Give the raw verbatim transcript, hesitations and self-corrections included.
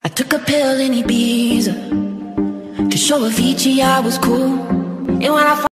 I took a pill in Ibiza to show Avicii I was cool. And when I